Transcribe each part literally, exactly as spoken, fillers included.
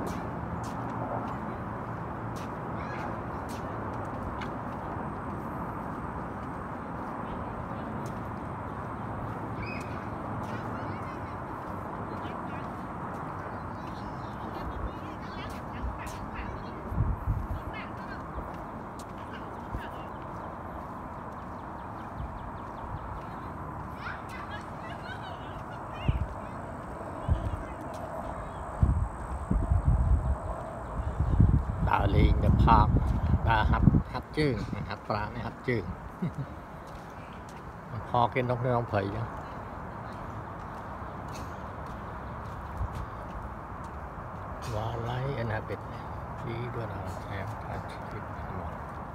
đào lên the park đào hạt hạt chương hạt pha này hạt chươngพอกินนกน้องเผยว่าไล่อันนั้นเป็นดีด้วยนะแถมทัชคิดหมด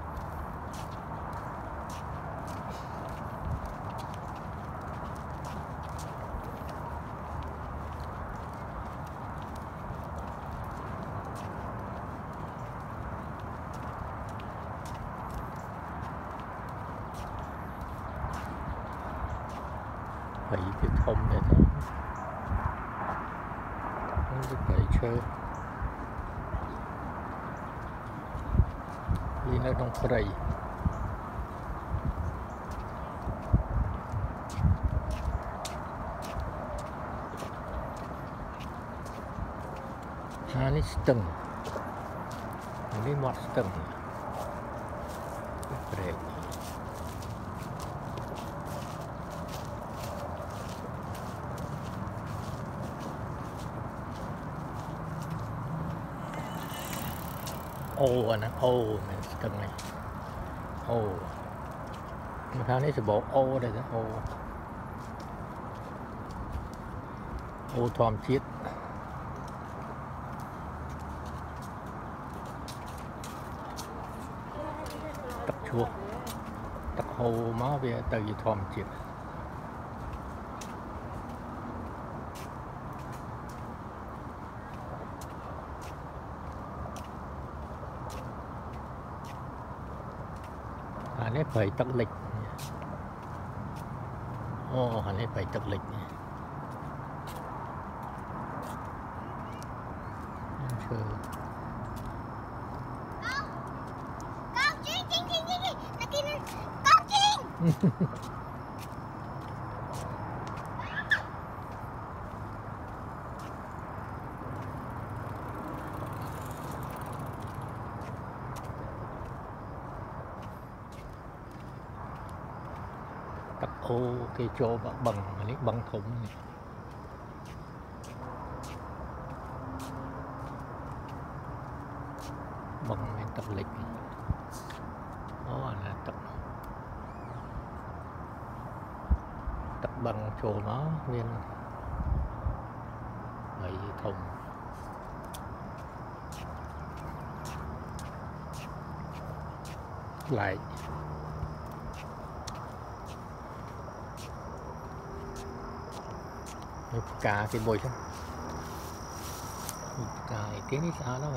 phải cái thông này thôi không được phải chơi đi nó trong frei ha ní stừng ní mọt stừng frei ô anh ạ, ô mình từng này ô mà thao này sẽ bộ ô đây đó ô ô thòm chiết tập chuột tập hồ máu về từ thòm chiết anh ấy phải tắc lịch ô anh ấy phải tắc lịch chơi con chim chim chim chim chim con chim tắc ô cái chỗ bằng lấy bằng thùng này. Bằng này tập lịch đó là tập tập bằng chỗ nó nên lấy thùng lại cả cái bồi chứ cả tiếng đi xa đó rồi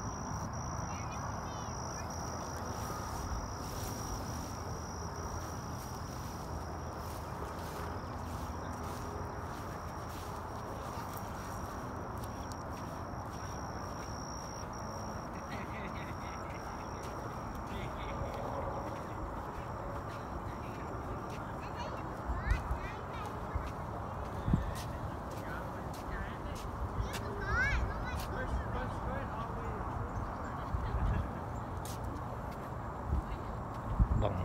bằng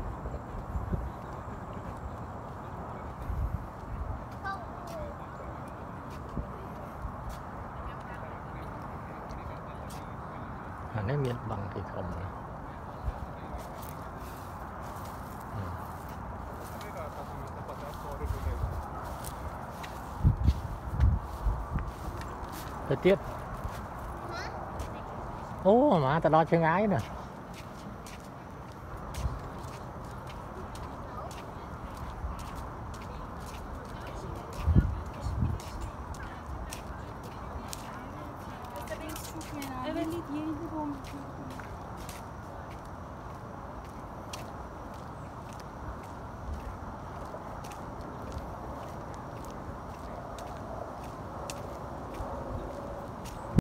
anh ấy miền bằng thì không thời tiết ô mà ta đo chân ái nè Evet, yeni bir bomba.